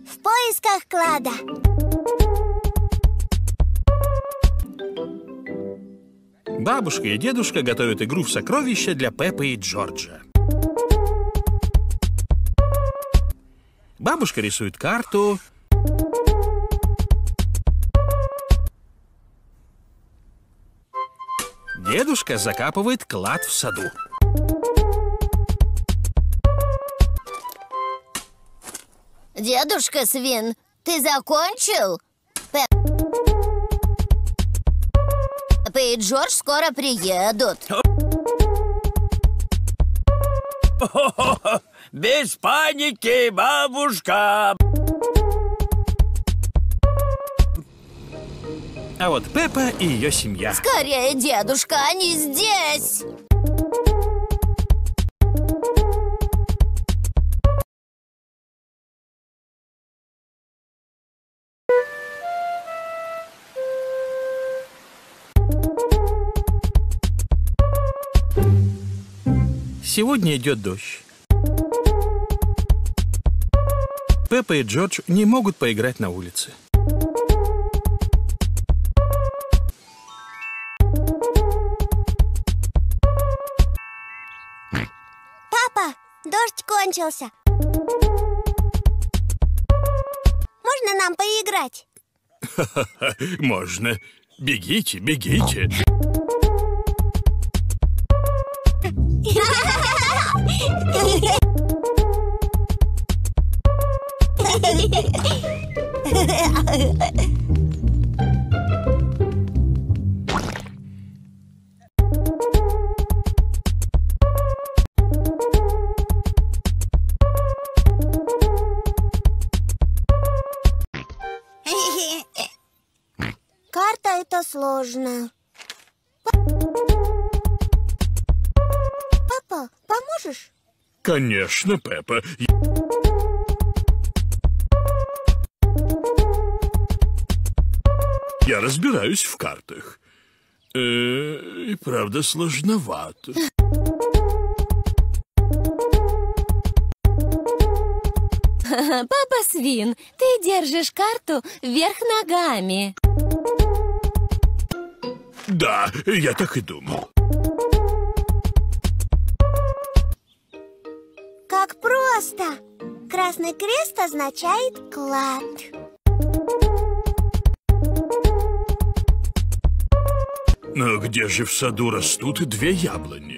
В поисках клада. Бабушка и дедушка готовят игру в сокровища для Пеппы и Джорджа. Бабушка рисует карту. Дедушка закапывает клад в саду. Дедушка Свин, ты закончил? Пеппа и Джордж скоро приедут. Без паники, бабушка! А вот Пеппа и ее семья. Скорее, дедушка, они здесь! Сегодня идет дождь. Пеппа и Джордж не могут поиграть на улице. Папа, дождь кончился. Можно нам поиграть? Можно. Бегите, бегите. Карта — это сложно. Папа, поможешь? Конечно, Пеппа. Я разбираюсь в картах. И правда сложновато. Папа Свин, ты держишь карту вверх ногами. Да, я так и думал. Как просто! Красный крест означает клад. Но где же в саду растут две яблони?